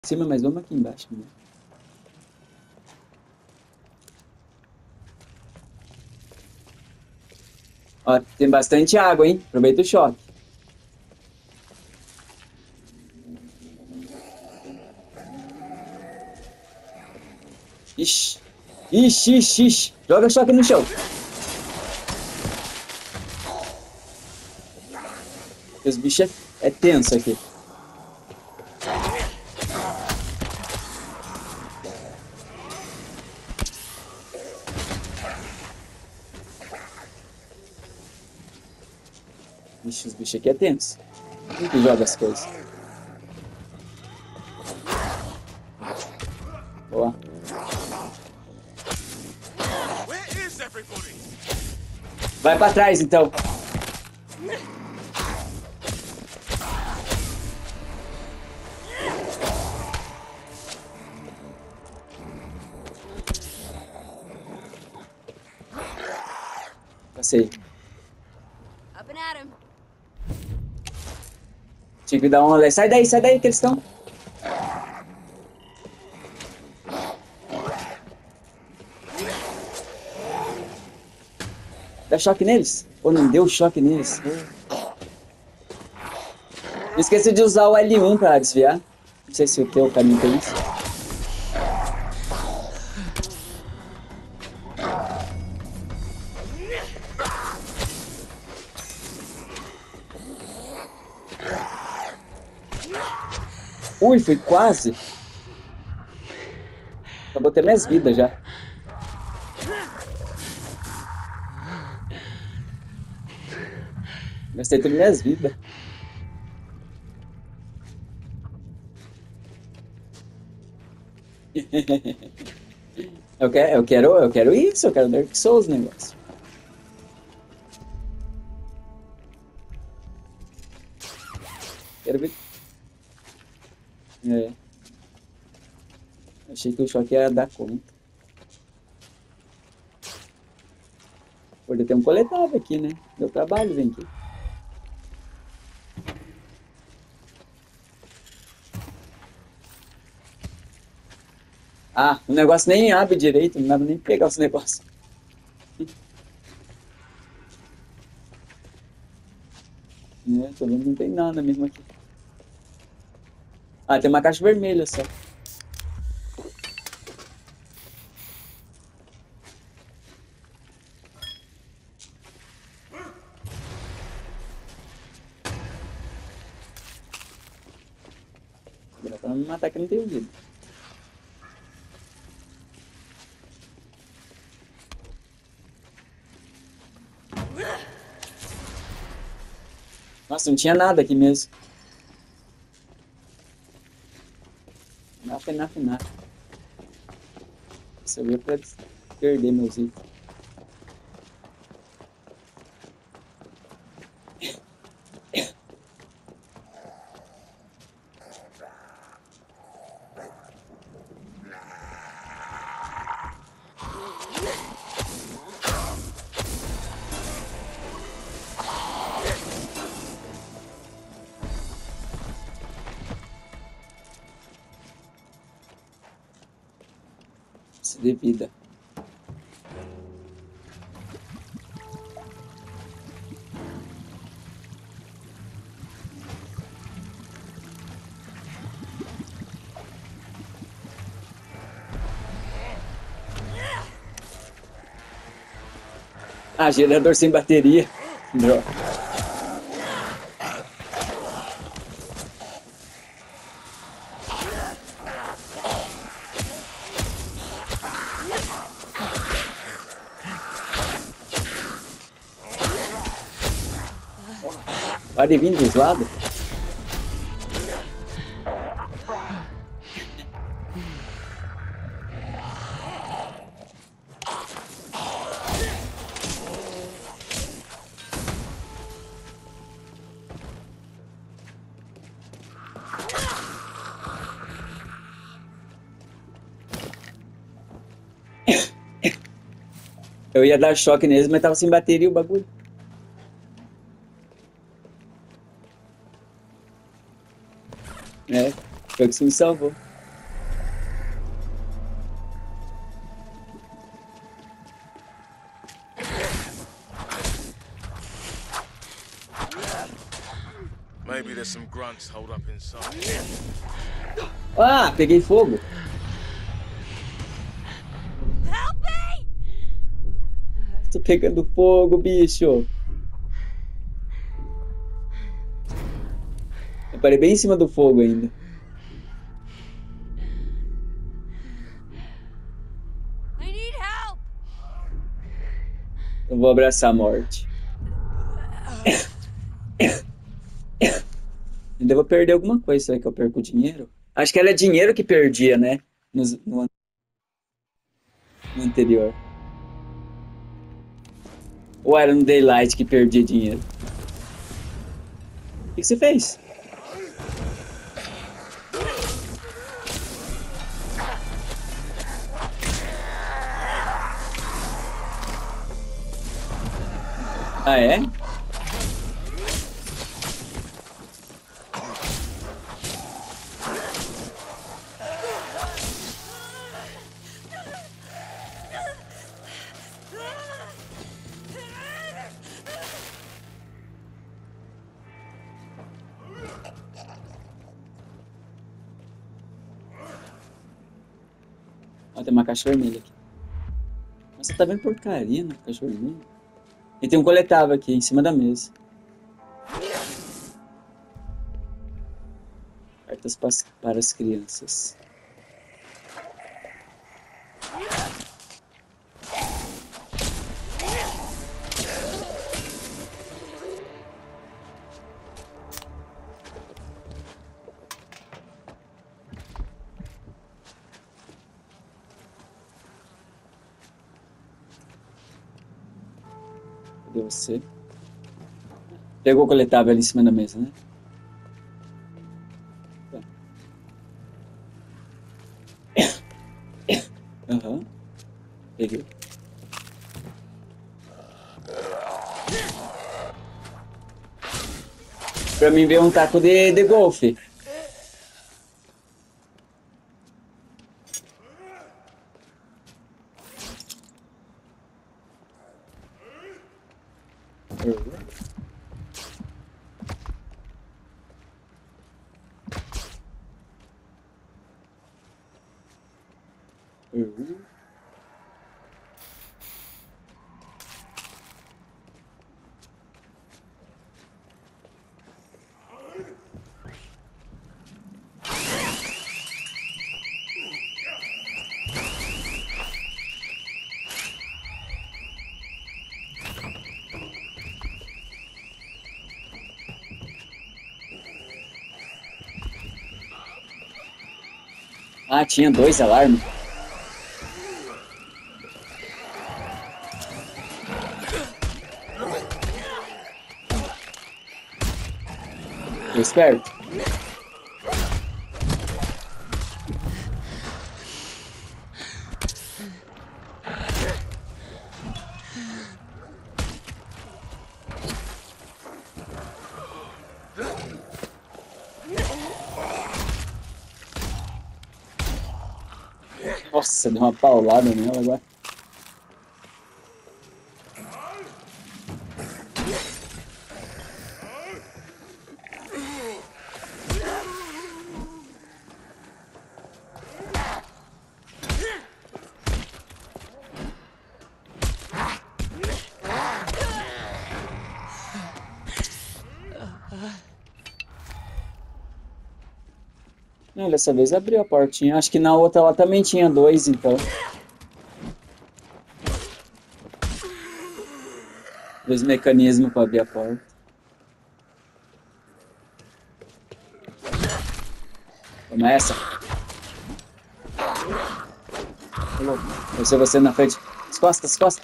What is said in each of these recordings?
Cima, mas vamos aqui embaixo. Né? Ó, tem bastante água, hein? Aproveita o choque. Ixi. Ixi, ixi, ixi. Joga choque no chão. Os bichos é tenso aqui. Ixi, os bichos aqui é tenso. Quem que joga as coisas? Boa. Vai pra trás, então. Passei. Tinha que dar uma olhada. Sai daí que eles estão. Dá choque neles? Ou não deu choque neles? Esqueci de usar o L1 pra desviar. Não sei se o teu caminho tem isso. Ui, foi quase. Acabou até minhas vidas já. Gastei todas minhas vidas. Eu quero isso, eu quero Dark Souls negócio. Quero ver. É. Achei que o choque ia dar conta. Pode ter um coletável aqui, né? Deu trabalho, vem aqui. Ah, o negócio nem abre direito, não dá nem pra pegar os negócios. Tô vendo que não tem nada mesmo aqui. Ah, tem uma caixa vermelha só. Pra não me matar que eu não tenho vida. Nossa, não tinha nada aqui mesmo. Nada. Isso eu veio pra perder meus itens. De vida. Ah, gerador sem bateria. Droga. Pode vir dos lados. Eu ia dar choque neles, mas tava sem bateria o bagulho. É, foi o que me salvou. Things hold up inside. Ah, peguei fogo. Help me! Tô pegando fogo, bicho. Eu parei bem em cima do fogo ainda. I need help! Eu vou abraçar a morte. Ainda vou perder alguma coisa. Será que eu perco dinheiro? Acho que era dinheiro que perdia, né? No anterior. Ou era no Daylight que perdia dinheiro? O que você fez? Ah, é? Ó, tem uma caixa vermelha aqui. Nossa, tá vendo porcaria na caixa vermelha? E tem um coletável aqui, em cima da mesa. Cartas para as crianças. Cadê você? Pegou o coletável ali em cima da mesa, né? Tá. Aham. Peguei. Pra mim veio um taco de golfe. Ah, tinha 2 alarmes. Tô esperto. Nossa, deu uma paulada nela agora. Não, dessa vez abriu a portinha. Acho que na outra ela também tinha 2, então. 2 mecanismos para abrir a porta. Começa. Vai ser você na frente. As costas, as costas.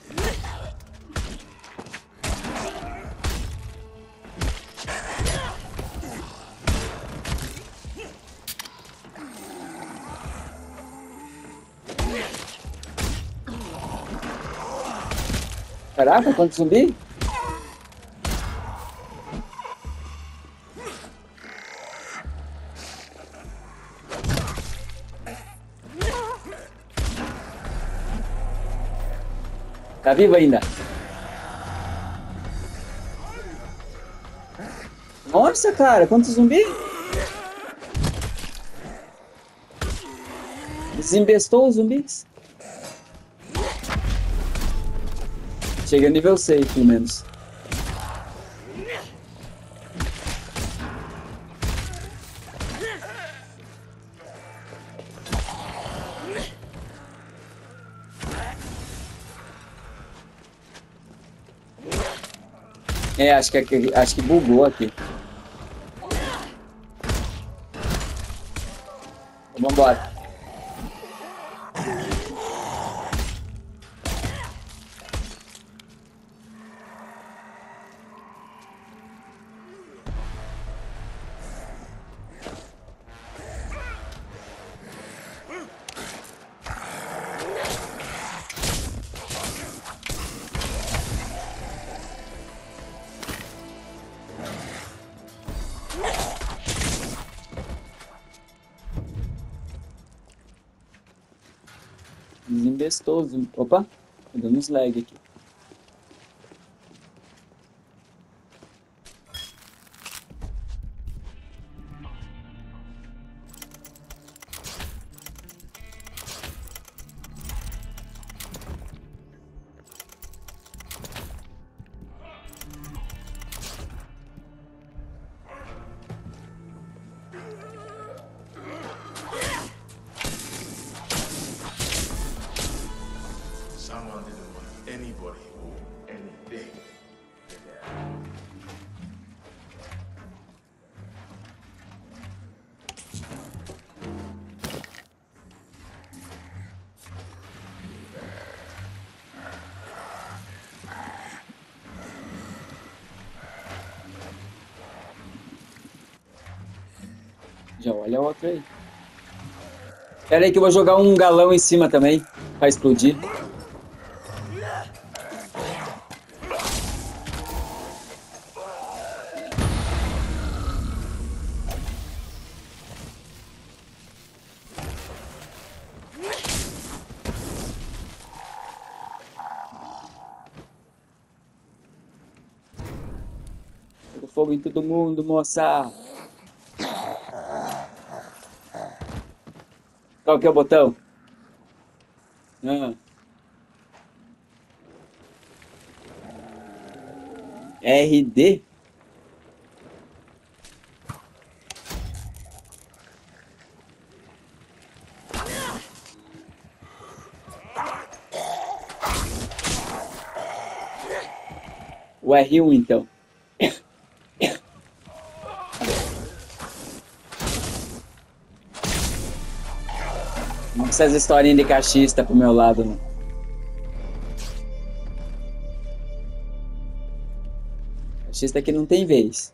Caraca, quanto zumbi? Tá vivo ainda? Nossa, cara, quanto zumbi? Desembestou os zumbis? Chega a nível 6, pelo menos. É, acho que bugou aqui. Vambora. Desembestoso. Opa, tá dando uns lag aqui. Someone didn't want anybody or anything. Já olha a outra aí. Pera aí que eu vou jogar um galão em cima também, pra explodir. Joga fogo em todo mundo, moça. Qual que é o botão? Ah. RD? O R1 então. Não precisa essa historinha de cachista pro meu lado, não. Cachista aqui não tem vez.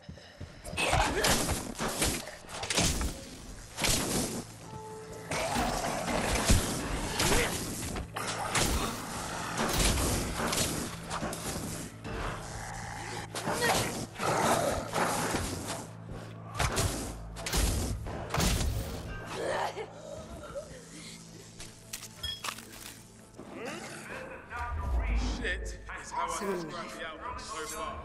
Shit is how I describe the outlook so far.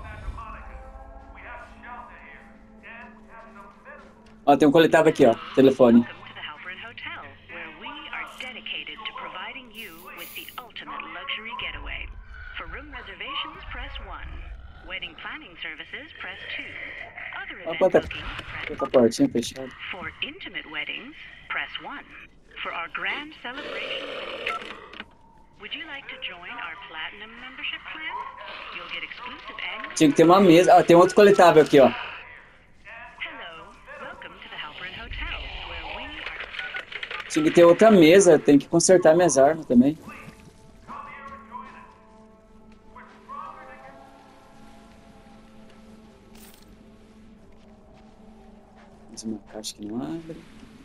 Ó, tem um coletável aqui, ó. Telefone. Welcome to the Halperin Hotel, where we are dedicated to providing you with the ultimate luxury getaway. For room reservations, press 1. Wedding planning services, press 2. Other Ó, event quanta bookings, press portinha fechada. For intimate weddings, press 1. For our grand celebration, would you like to join our platinum membership plan? You'll get exclusive annual... Tinha que ter uma mesa. Ó, tem outro coletável aqui, ó. Hello, welcome to the Halperin Hotel, where we are... Tinha que ter outra mesa. Tem que consertar minhas armas também. Mais uma caixa que não abre.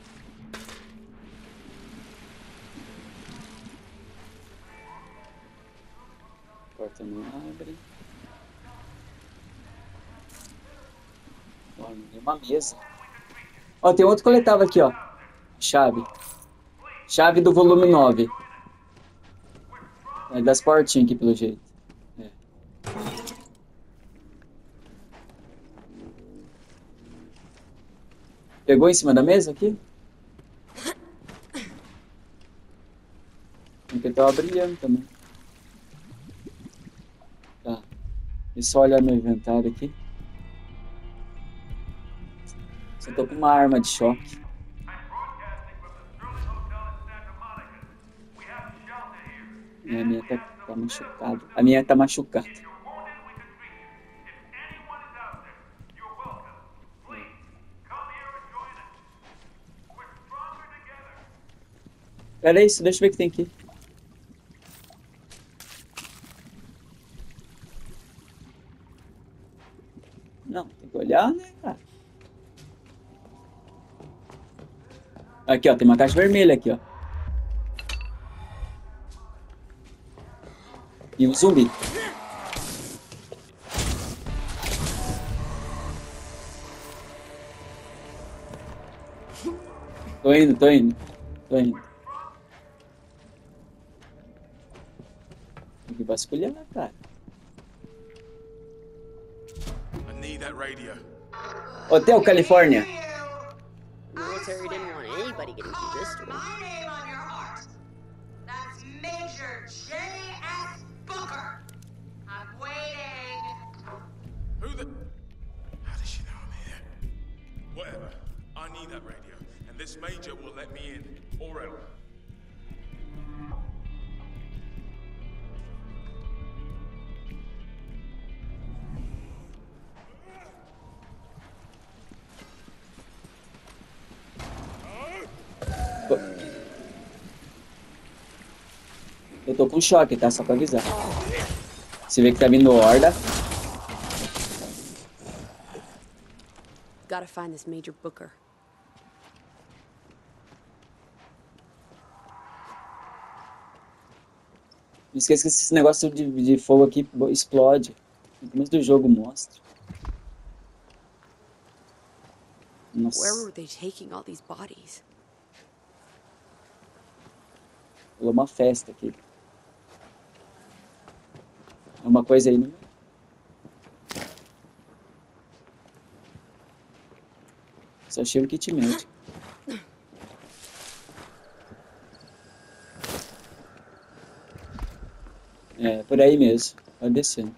A porta não abre. Ó, não tem uma mesa. Ó, tem outro coletável aqui, ó. Chave. Chave do volume 9. É das portinhas aqui, pelo jeito. É. Pegou em cima da mesa aqui? Porque tava brilhando também. Tá. Deixa eu só olhar meu inventário aqui. Só tô com uma arma de choque. E a minha tá machucada. A minha tá machucada. Pera aí, deixa eu ver o que tem aqui. Não, tem que olhar, né, cara? Aqui, ó, tem uma caixa vermelha aqui, ó. E um zumbi. Tô indo. Tem que vasculhar, cara. I need that radio. Hotel Califórnia. The military didn't want anybody getting through this door. My name on your heart. That's Major J.S. Booker. I'm waiting. Who the... How does she know I'm here? Whatever. I need that radio. And this major will let me in. Or else. Eu tô com choque, tá? Só pra avisar. Você vê que tá vindo horda. Gotta find this Major Booker. Não esqueça que esse negócio de fogo aqui explode. No começo do jogo mostra. Nossa. Where were they taking all these bodies? Rolou uma festa aqui. É uma coisa aí, né? Só achei um kit médico. É, por aí mesmo. Vai descendo.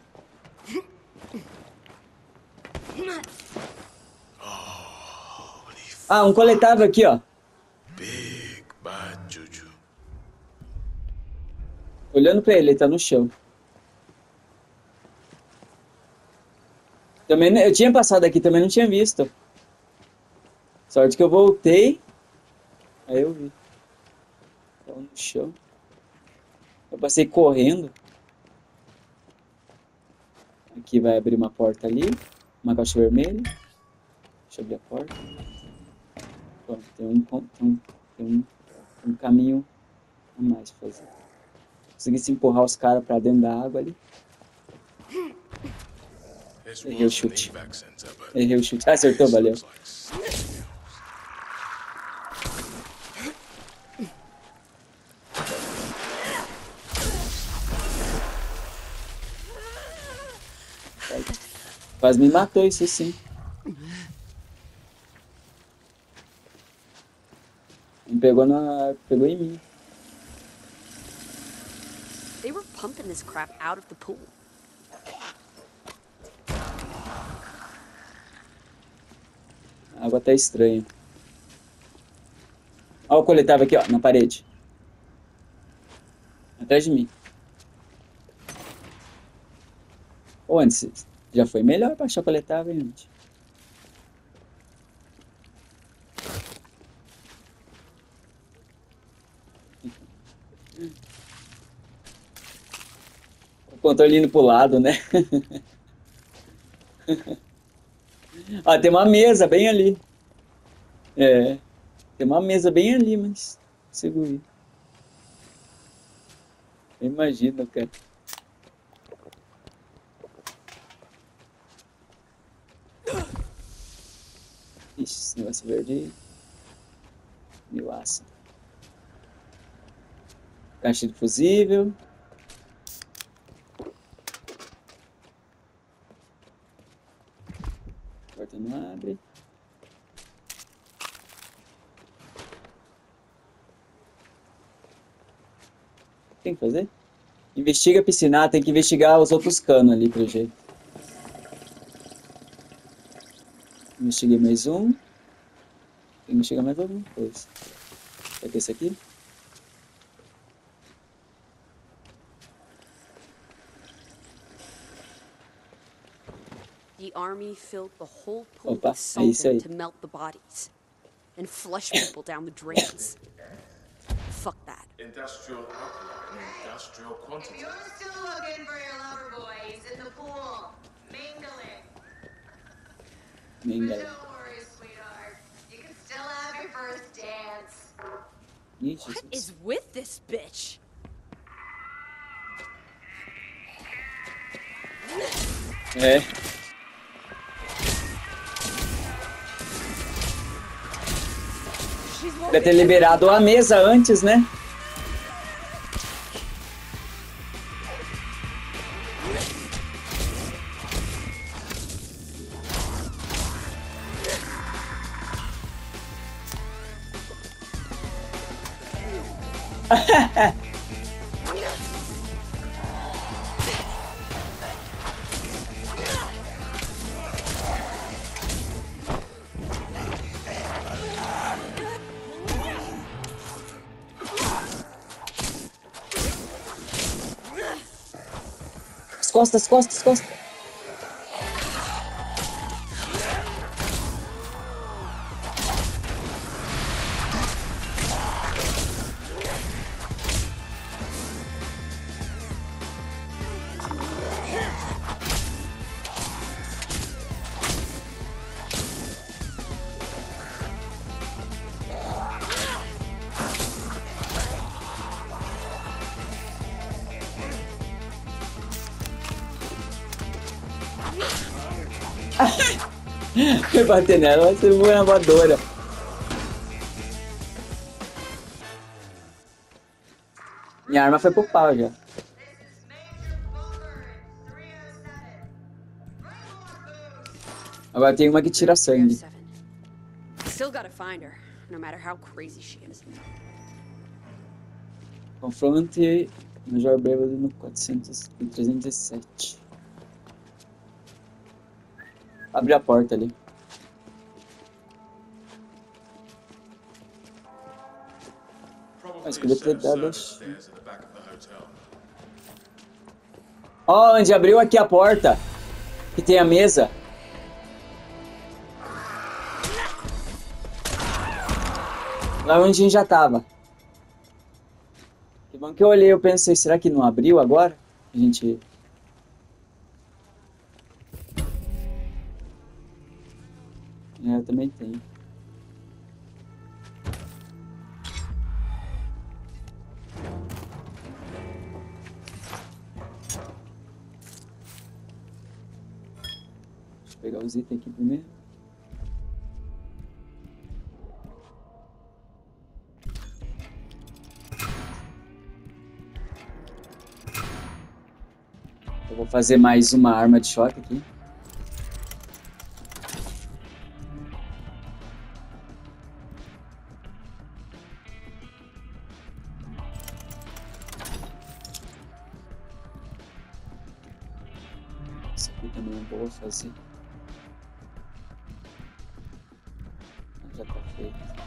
Ah, um coletável aqui, ó. Big bad juju. Olhando pra ele tá no chão. Também, eu tinha passado aqui, também não tinha visto. Sorte que eu voltei. Aí eu vi. Tava no chão. Eu passei correndo. Aqui vai abrir uma porta ali. Uma caixa vermelha. Deixa eu abrir a porta. Pronto, tem um caminho a mais pra fazer. Consegui se empurrar os caras pra dentro da água ali. Errei o chute. Errei o chute. Ah, acertou, valeu. Quase me matou isso sim. Pegou em mim. They were pumping this crap out of the pool. A água tá estranha. Olha o coletável aqui, ó, na parede. Atrás de mim. Ô, antes, já foi melhor pra achar o coletável, gente. O controle indo pro lado, né? Ó, tem uma mesa bem ali. É. Tem uma mesa bem ali, mas... segura. Imagina, cara. Ixi, esse negócio verde... meio ácido. Caixa de fusível. A porta não abre. tem que fazer? Investiga a piscina. Ah, tem que investigar os outros canos ali, pelo jeito. Investiguei mais um. Tem que investigar mais alguma coisa. Será que é esse aqui? The army filled the whole pool Opa, with é isso aí. solvent to melt the bodies and flush people down the drains. Fuck that. Industrial alkaline in industrial If quantity. you're still looking for your lover boy, he's in the pool, mingling. Nem But galera. don't worry, sweetheart. You can still have your first dance. Ih, What Jesus. is with this bitch? É. She's Deve ter liberado a mesa antes, né? As costas, as costas, as costas. Foi bater nela, vai ser uma voadora. Minha arma foi pro pau já. This is Major Booker in 307. Bring more booze. Agora tem uma que tira sangue. 307. Still gotta find her, no matter how crazy she is. Confronte Major Beverly no 307. Abre a porta ali. Mas que Probably deve ter dado. servers at the back of the hotel. Ó, onde abriu aqui a porta. Que tem a mesa. Lá onde a gente já tava. Que bom que eu olhei, eu pensei, será que não abriu agora? A gente... É, eu também tenho. Deixa eu pegar os itens aqui primeiro. Eu vou fazer mais uma arma de choque aqui. Isso aqui também é boa fazer. Já tá feito.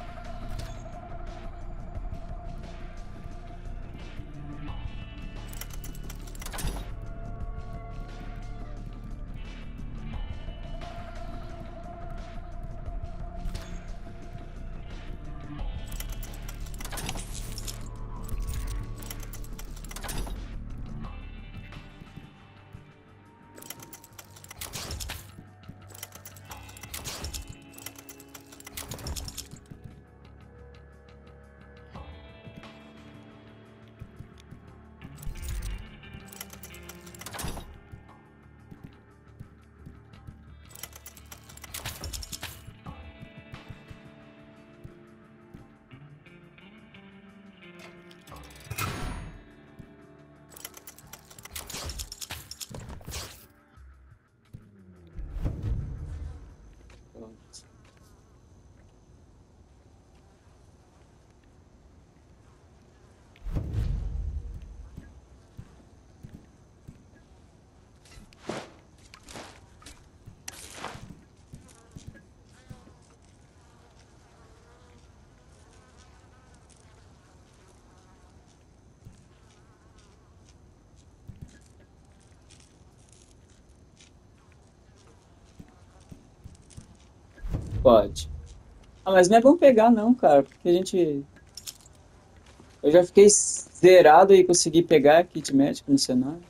Pode. Ah, mas não é bom pegar não, cara, porque a gente... Eu já fiquei zerado e consegui pegar kit médico no cenário.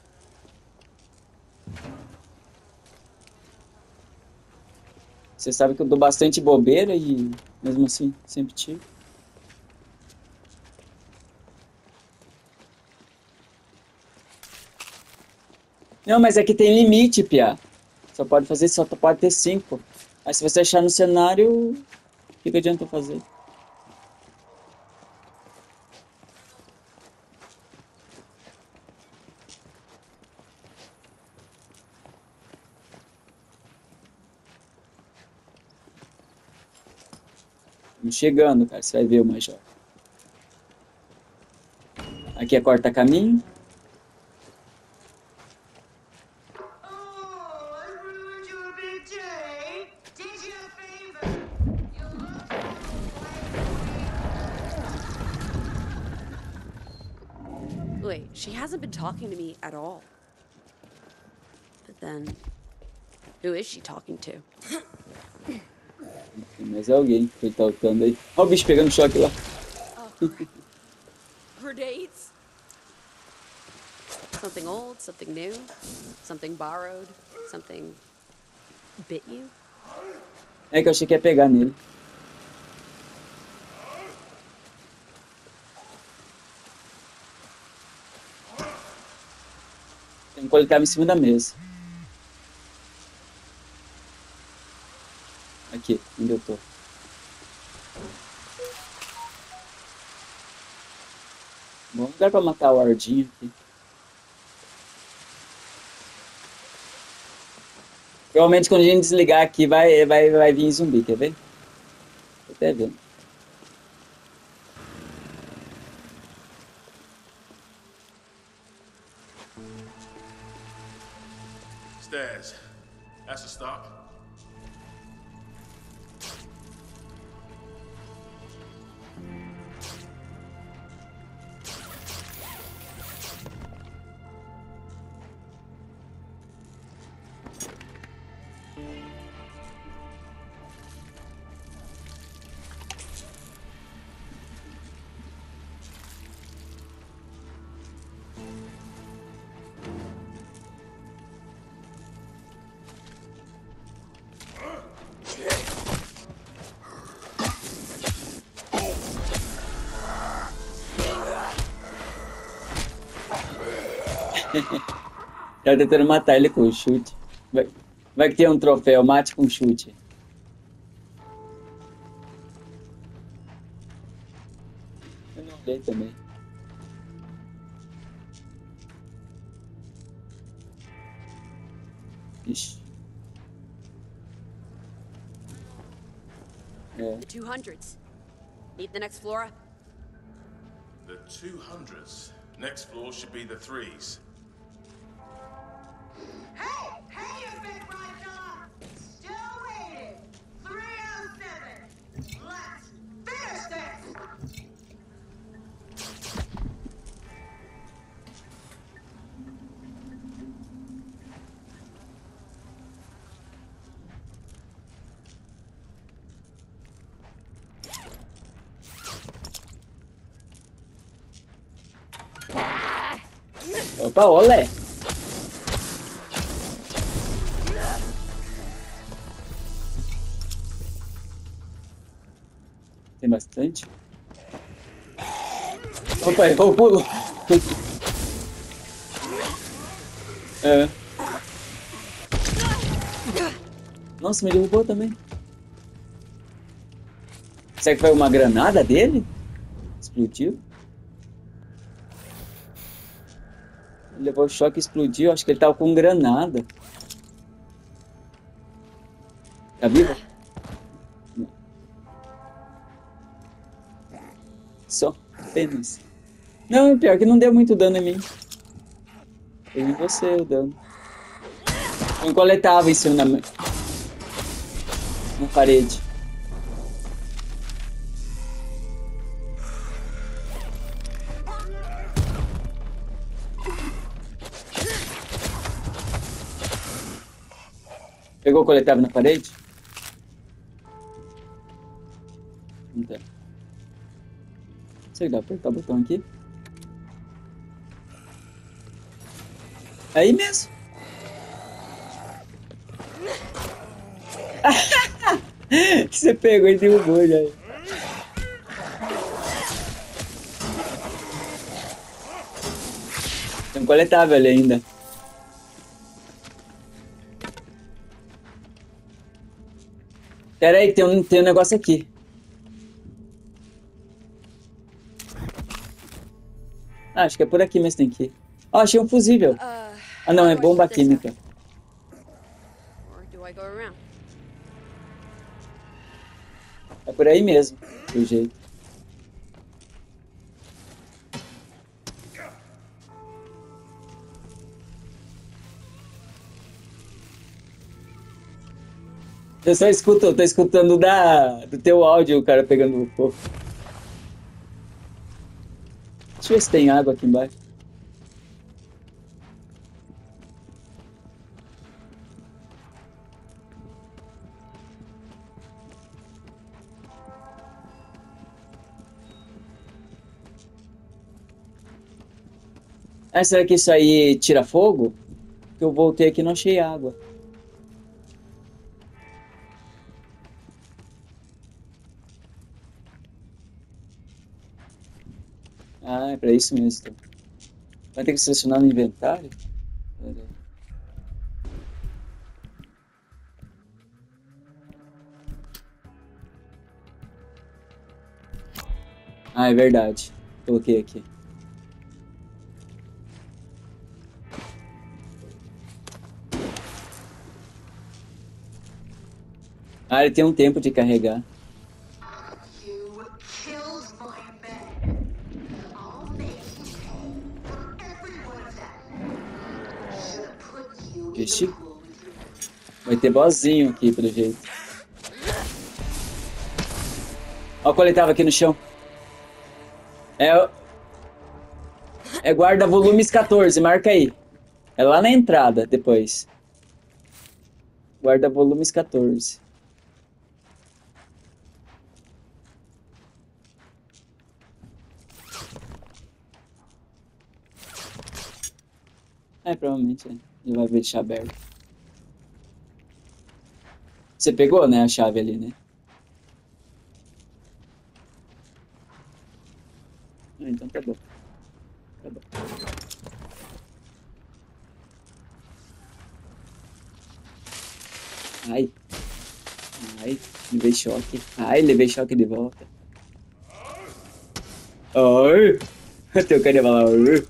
Você sabe que eu dou bastante bobeira e mesmo assim sempre tiro. Não, mas aqui tem limite, Pia. Só pode ter 5. Aí se você achar no cenário, o que adianta eu fazer? Estamos chegando, cara. Você vai ver o Major. Aqui é corta-caminho. Oh, I ruined your big day. Did you a favor? You look like Wait, she hasn't been talking to me at all. But then, who is she talking to? Tem mais alguém que ele tá lutando aí. Olha o bicho pegando choque lá. Grenades? Something old, something new, something borrowed, something bit you? É que eu achei que ia pegar nele. Tem um coletável em cima da mesa. Aqui, onde eu tô. Bom lugar pra matar o Ardinho aqui. Provavelmente quando a gente desligar aqui vai vir zumbi, quer ver? Tô até vendo. Stairs. That's a start. Tá tentando matar ele com chute. Vai que tem um troféu, mate com chute. Eu não olhei também. Ixi. É. The 200s. Need the next floor? The 200s. Next floor should be the 3s. Hey! Hey, you big right dog! Still waiting! 307! Let's finish this! Opa, olé! Tem bastante. Opa, errou o pulo. É. Nossa, me derrubou também. Será que foi uma granada dele? Explodiu? Ele levou o choque e explodiu. Acho que ele tava com granada. Tá vivo? Não. Só apenas. Não, pior que não deu muito dano em mim. Foi em você o dano. Um coletável em cima na parede. Pegou o coletável na parede? Será que dá pra apertar o botão aqui? Aí mesmo. Você pegou e derrubou já. Tem um coletável ali ainda. Pera aí, tem um negócio aqui. Ah, acho que é por aqui, mas tem que ir. Ó, achei um fusível. Ah, não, é bomba química. Or do I go around? É por aí mesmo, do jeito. Eu só escuto, tô escutando do teu áudio, o cara pegando fogo. Deixa eu ver se tem água aqui embaixo. Ah, será que isso aí tira fogo? Porque eu voltei aqui e não achei água. Ah, é pra isso mesmo. Então. Vai ter que selecionar no inventário? Pera aí. Ah, é verdade. Coloquei aqui. Ah, ele tem um tempo de carregar. You killed my men. I'll make you pay for every one of them. Should have put you in the Vixe, pool with you. vai ter bozinho aqui, pelo jeito. Olha o coletável aqui no chão. É guarda volumes 14, marca aí. É lá na entrada, depois. Guarda volumes 14. É, provavelmente ele vai deixar aberto. Você pegou, né, a chave ali, né? Ah, então tá bom. Tá bom. Ai. Ai, levei choque. Ai, levei choque de volta. Ai. Teu cara ia falar. Ai.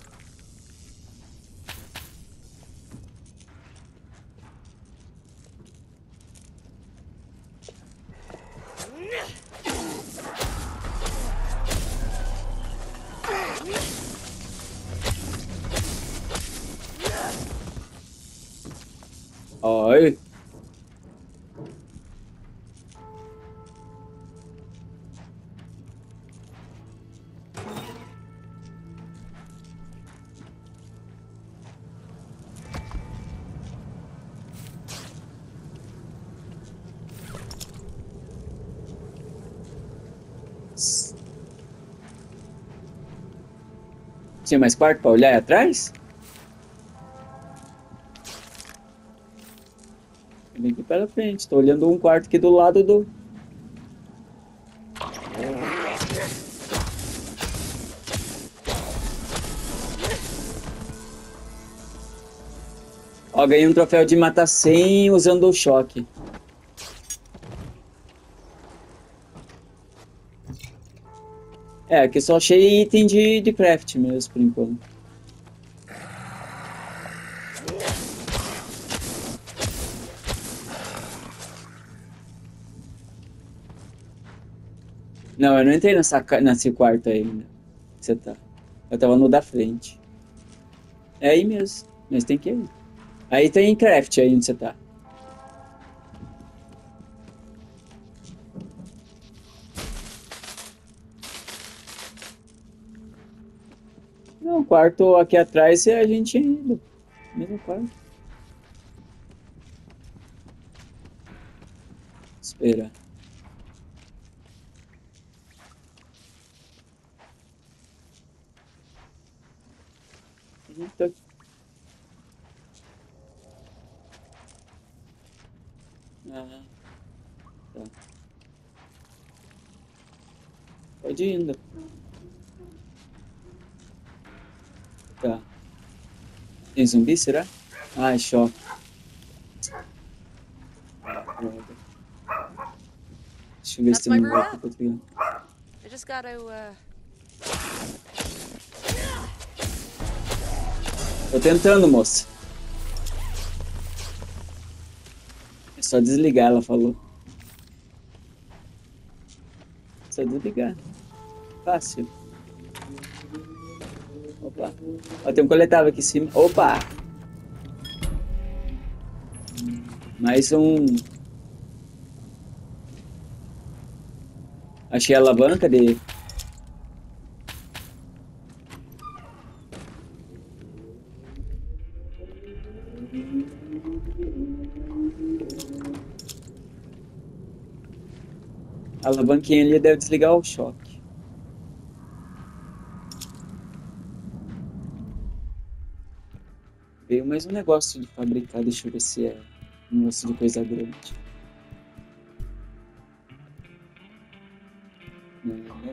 Ai. Tinha mais quarto pra olhar aí atrás? Vem aqui pela frente. Tô olhando um quarto aqui do lado do... Ó, ganhei um troféu de matar 100 usando o choque. É, aqui só achei item de craft mesmo, por enquanto. Não, eu não entrei nesse quarto aí ainda. Você tá. Eu tava no da frente. É aí mesmo. Mas tem que ir. Aí tem craft aí onde você tá. Não, o quarto aqui atrás é a gente indo. Mesmo quarto. Espera. Eita. Ah, tá. Pode ir indo. Tá. Tem zumbi, será? Ai, choque. Droga. Deixa eu ver se That's tem my um route golpe up. pra pegar. I just gotta, Tô tentando, moça. É só desligar, ela falou. Só desligar. Fácil. Opa. Ó, tem um coletável aqui em cima. Opa! Mais um. Achei a alavanca de. A alavanquinha ali deve desligar o choque. Veio mais um negócio de fabricar. Deixa eu ver se é um negócio de coisa grande. Não, não.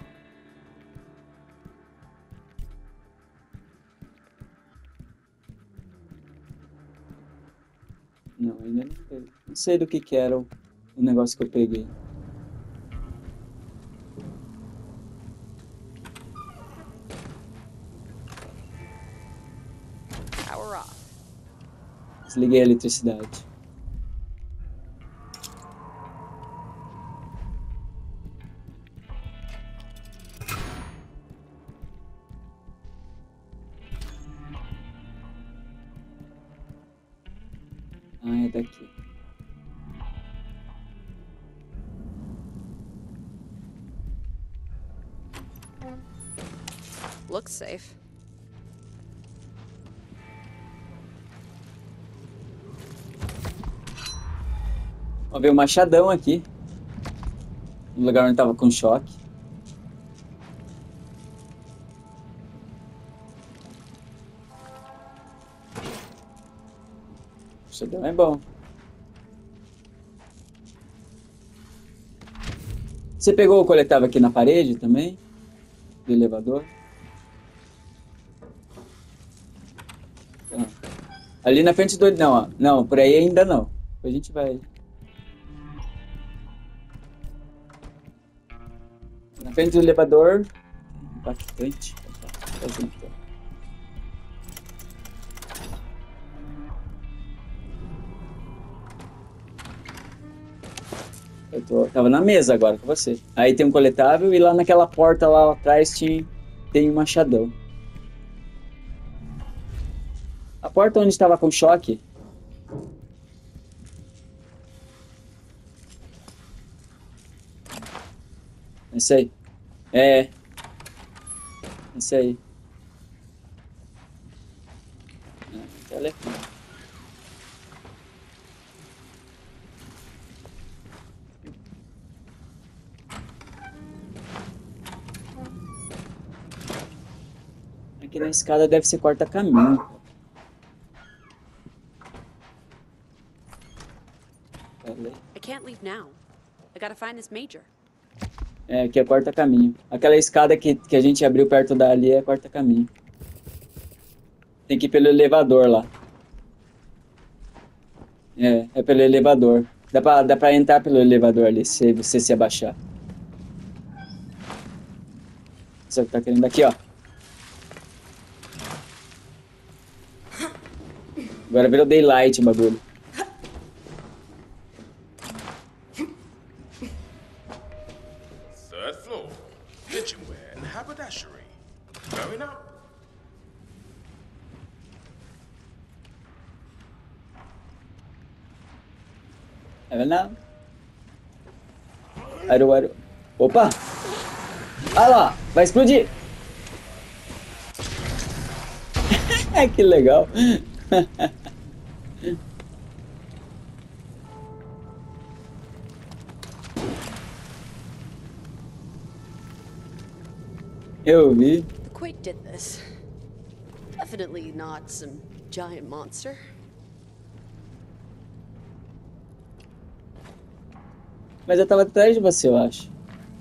Não, ainda não veio. Não sei do que era o negócio que eu peguei. power off. Desliguei a eletricidade. Ah, é daqui. Looks safe. Ó, veio um machadão aqui. No lugar onde tava com choque. Machadão é bom. Você pegou o coletável aqui na parede também? Do elevador? Tá. Ali na frente do... Não, ó. Não, por aí ainda não. A gente vai... Na frente do elevador... Impactante. Fazer então. Tava na mesa agora com você. Aí tem um coletável e lá naquela porta lá atrás tem um machadão. A porta onde estava com choque. Esse aí. É. Esse aí. Telefone. Aqui na escada deve ser corta-caminho. I can't leave now. I gotta find this major. É, aqui é corta-caminho. Aquela escada que a gente abriu perto dali é corta-caminho. Tem que ir pelo elevador lá. É pelo elevador. Dá pra entrar pelo elevador ali, se você se abaixar. Só que tá querendo aqui, ó. Agora virou daylight o bagulho. Third floor, kitchenware and haberdashery. Going up. É verdade? Aero. Opa! Olha lá! Vai explodir! Que legal! Eu vi. The Quake did this. A Definitely not some giant monster. Mas eu tava atrás de você, eu acho.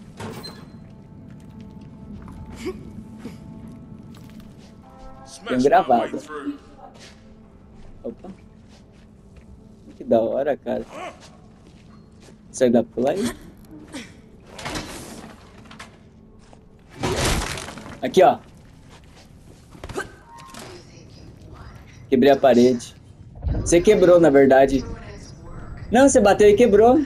Tem Smash my way gravado. through. Opa. Que da hora, cara. Será que dá pra pular aí? Aqui, ó. Quebrei a parede. Você quebrou, na verdade. Não, você bateu e quebrou.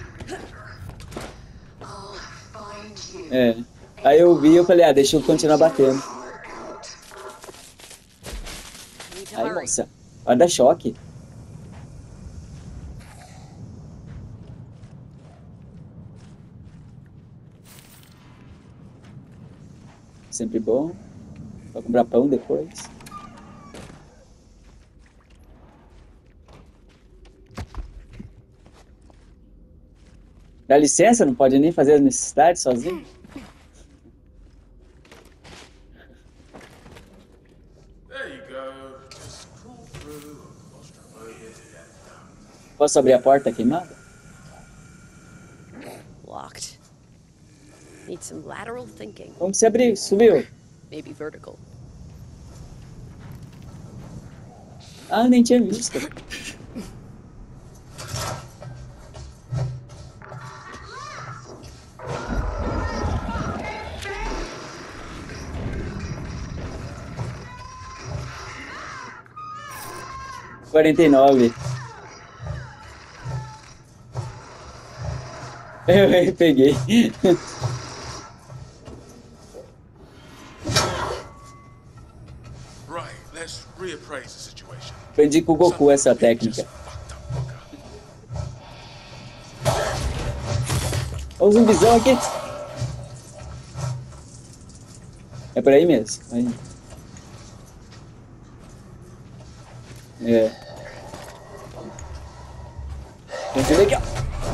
É. Aí eu vi e eu falei, ah, deixa eu continuar batendo. Need to Aí, hurry. moça. Vai dar choque. Sempre bom. Vou comprar pão depois. Dá licença, não pode nem fazer as necessidades sozinho? There you go. Just crawl through claustrophobia to death. Posso abrir a porta queimada? Locked. Need some lateral thinking. Como que você abriu? Subiu? Maybe vertical. Ah, nem tinha visto. $49. Eu peguei. Right, let's reappraise the situation. Aprendi com o Goku essa técnica. Olha o zumbizão aqui. É por aí mesmo. Aí. É. Vamos ver aqui, ó.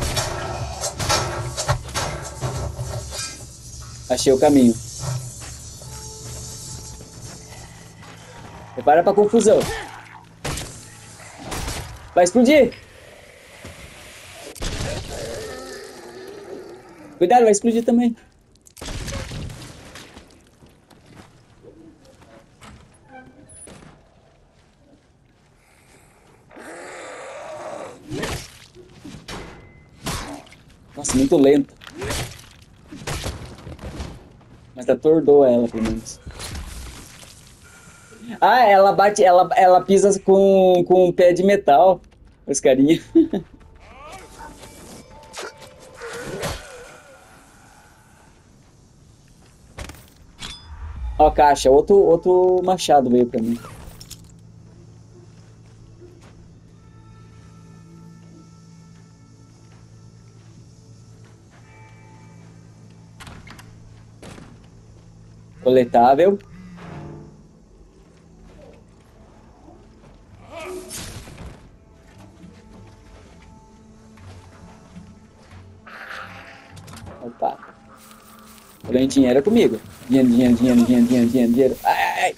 Achei o caminho. Prepara pra confusão. Vai explodir. Cuidado, vai explodir também. Nossa, muito lento. Mas atordou ela, pelo menos. Ah, ela bate, ela pisa com um pé de metal. Os carinha. Ó, caixa, outro machado veio pra mim. Coletável. Opa. Ganhei dinheiro comigo. Dinheiro. Ai.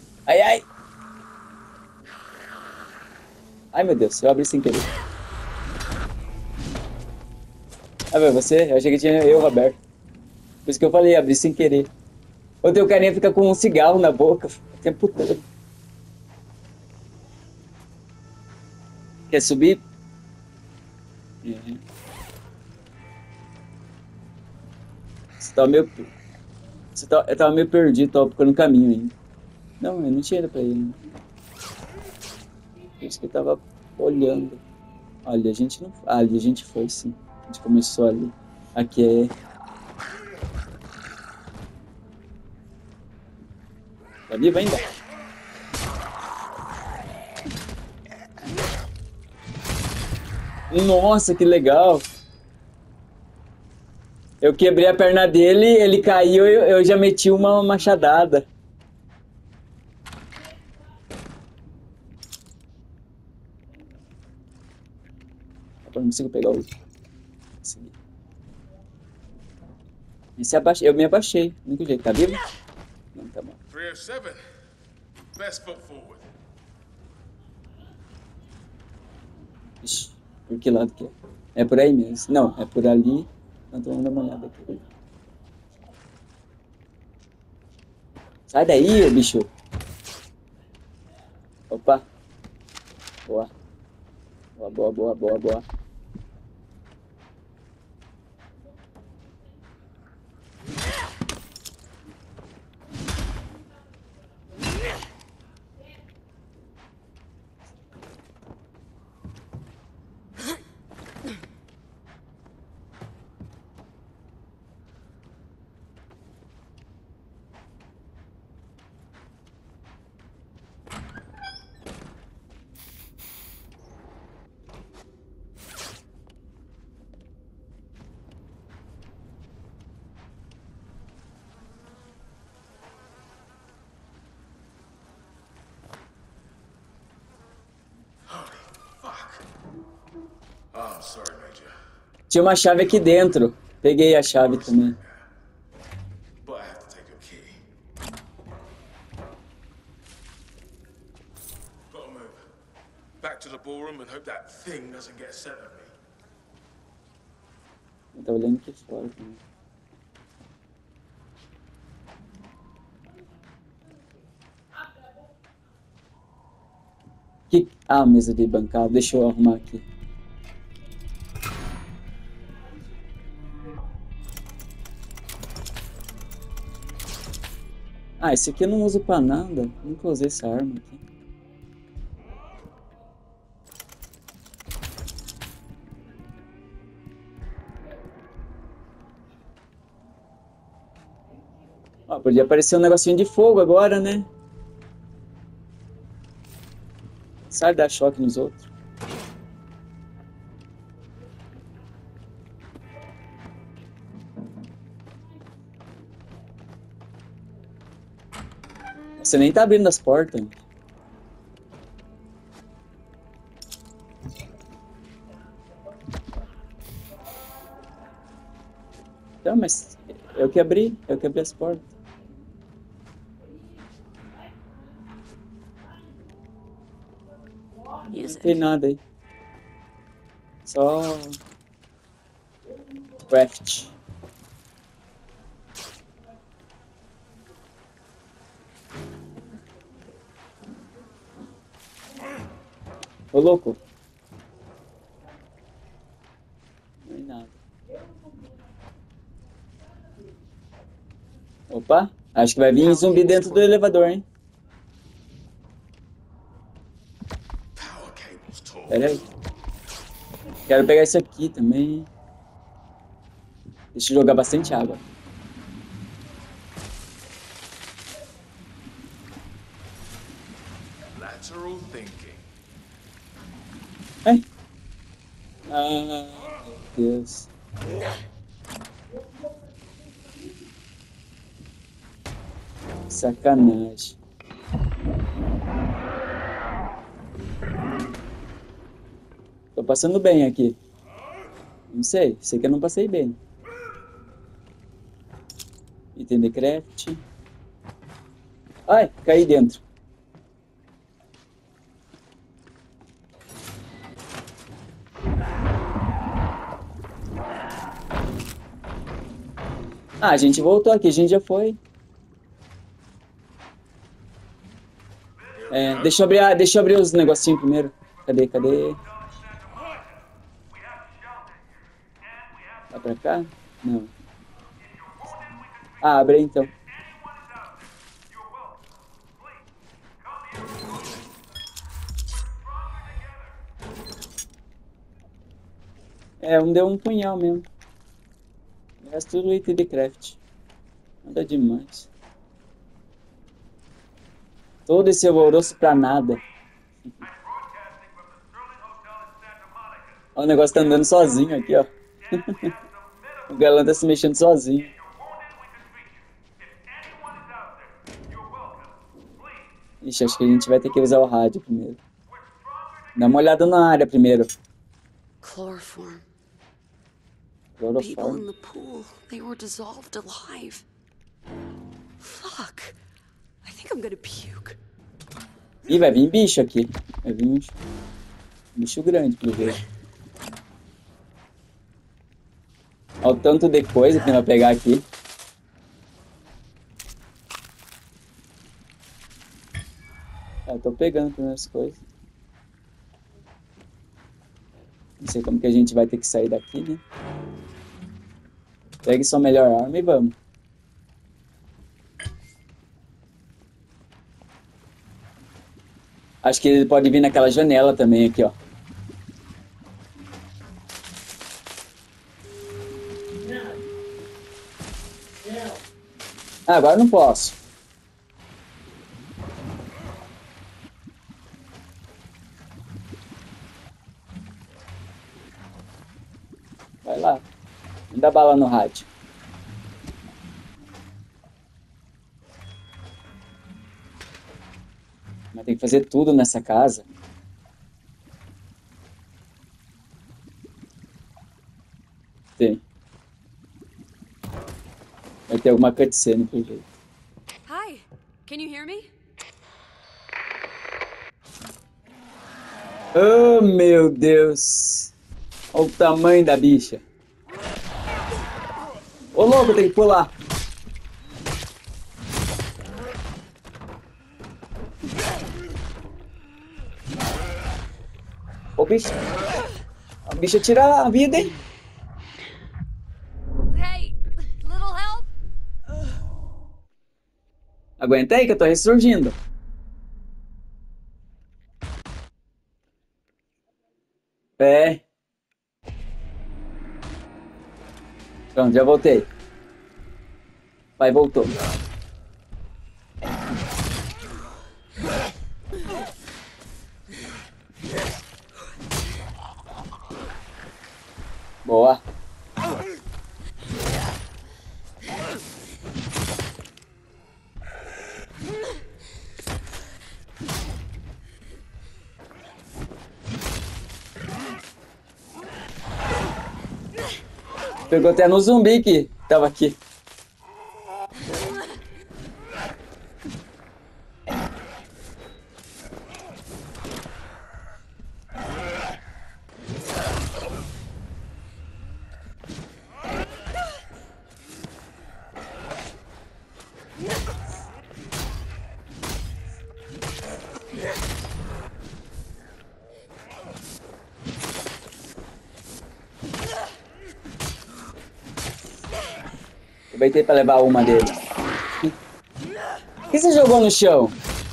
Ai, meu Deus, eu abri sem querer. Ah, meu, você? Eu achei que tinha eu, Roberto. Por isso que eu falei, abri sem querer. O teu carinha fica com um cigarro na boca o tempo todo. Quer subir? Uhum. Eu tava meio perdido, tava procurando caminho ainda. Não, eu não tinha ido pra ele. Por isso que eu tava olhando. Olha, a gente não... Ah, ali a gente foi, sim. A gente começou ali. Aqui é... Tá vivo ainda? Nossa, que legal! Eu quebrei a perna dele, ele caiu, eu já meti uma machadada. Eu não consigo pegar o outro. Eu me abaixei, do único jeito. Tá vivo? Não, tá bom. 307. Best foot forward. Ixi, por que lado que é? É por aí mesmo. Não, é por ali. Então vamos dar uma olhada aqui. Sai daí, ô bicho. Opa. Boa. Boa, boa, boa, boa, boa. Oh, I'm sorry, Major. Tinha uma chave aqui dentro. Peguei a chave também. But I have to take your key. Gotta move. Back to the ballroom and hope that thing doesn't get set at me. Eu tô olhando aqui fora também. Ah, mesa de bancada. Deixa eu arrumar aqui. Ah, esse aqui eu não uso pra nada. Nunca usei essa arma aqui. Ó, podia aparecer um negocinho de fogo agora, né? Sai dar choque nos outros. Você nem tá abrindo as portas. Não, mas eu que abri as portas. Não tem nada aí. Só craft. Ô, louco. Não é nada. Opa, acho que vai vir zumbi dentro do elevador, hein? Pera aí. Quero pegar isso aqui também. Deixa eu jogar bastante água. Lateral thinking. Ai. Ah, meu Deus. Sacanagem. Tô passando bem aqui. Não sei que eu não passei bem. Item de craft. Ai, caí dentro. Ah, a gente voltou aqui, a gente já foi. É, deixa eu abrir os negocinhos primeiro. Cadê? Vai pra cá? Não. Ah, abre aí então. É, deu um punhal mesmo. O resto tudo item de craft. Nada demais. Todo esse alvoroço pra nada. Ó, o negócio tá andando sozinho aqui, ó. O galã tá se mexendo sozinho. Ixi, acho que a gente vai ter que usar o rádio primeiro. Dá uma olhada na área primeiro. Chloroform. People in Cloroform. the pool, they were dissolved alive. Fuck. I think I'm gonna puke. Ih, vai vir bicho aqui. Vai vir um bicho grande, pelo jeito. Olha o tanto de coisa que tem pra pegar aqui. Eu tô pegando as primeiras coisas. Não sei como que a gente vai ter que sair daqui, né? Pegue sua melhor arma e vamos. Acho que ele pode vir naquela janela também aqui, ó. Ah, agora não posso. Vai lá. Não dá bala no rádio. Mas tem que fazer tudo nessa casa. Tem. Vai ter alguma cutscene pro jeito. Hi, can you hear me? Oh, meu Deus. Olha o tamanho da bicha. Ô, louco, tem que pular. Ô, bicho. A bicha tira a vida, hein? Hey, little help? Aguenta aí que eu tô ressurgindo. É. Pronto, já voltei. Vai, voltou. Boa. Pegou até no zumbi que tava aqui. Aproveitei pra levar uma dele. O que você jogou no chão?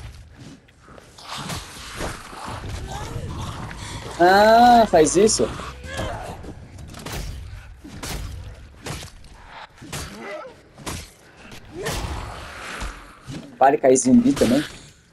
Ah, faz isso? Pare cair zumbi também.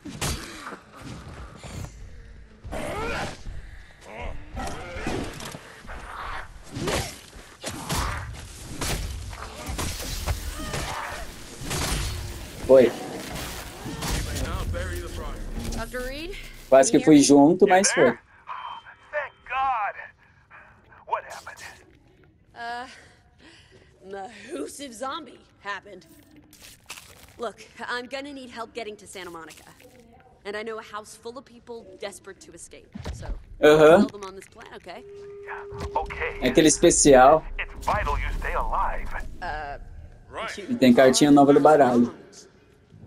Foi. Now bury the frog. Dr. Reed? Quase que fui junto, mas foi. Thank God. What happened? Mahoosive zombie happened. Look, I'm gonna need help getting to Santa Monica. And I know a house full of people desperate to escape. So, Aham. tell them on this plan, okay? Okay. É aquele especial. It's vital you stay alive. Right. E tem cartinha nova do baralho.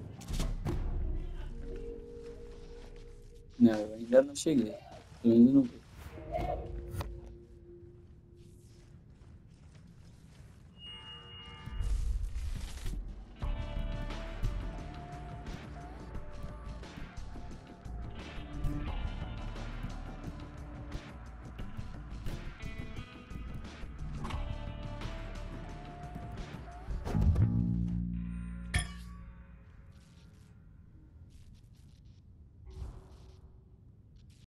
Não, eu ainda não cheguei. Eu ainda não vi.